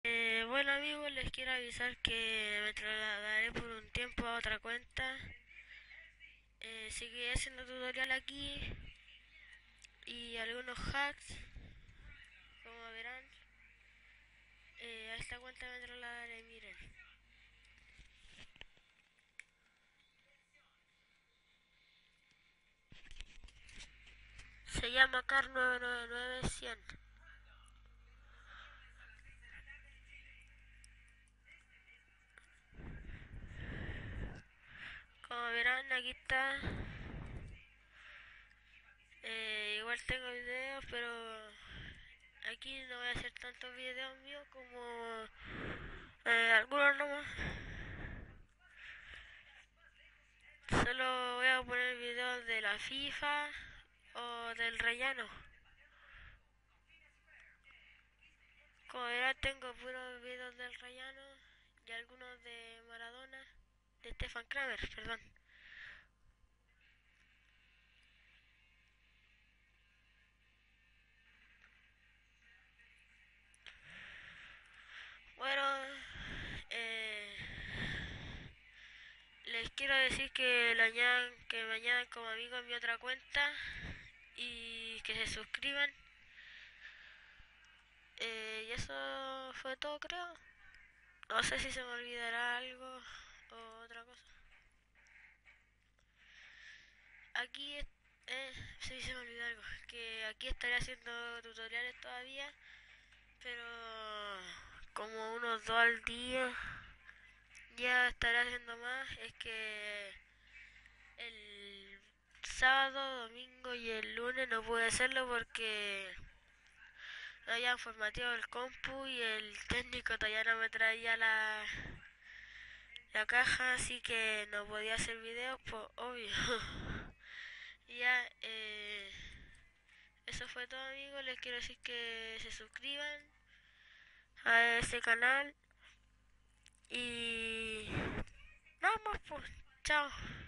Bueno amigos, les quiero avisar que me trasladaré por un tiempo a otra cuenta. Seguiré haciendo tutorial aquí y algunos hacks, como verán. A esta cuenta me trasladaré, miren. Se llama Car999100. Como verán, aquí está. Igual tengo videos, pero aquí no voy a hacer tantos videos míos como algunos nomás. Solo voy a poner videos de la FIFA o del rellano. Como verán, tengo puros videos del rellano y algunos de Maradona, de Stefan Kramer, perdón. Bueno, eh, les quiero decir que me añadan como amigo en mi otra cuenta y que se suscriban. Y eso fue todo, creo. No sé si se me olvidará algo o otra cosa. Aquí, sí se me olvidó algo, que aquí estaré haciendo tutoriales todavía, pero como unos dos al día. Ya estaré haciendo más. Es que el sábado, domingo y el lunes no pude hacerlo porque no había formateado el compu y el técnico todavía no me traía la caja, así que no podía hacer videos, pues obvio. Ya, eso fue todo amigos. Les quiero decir que se suscriban a ese canal y nada más, pues chao.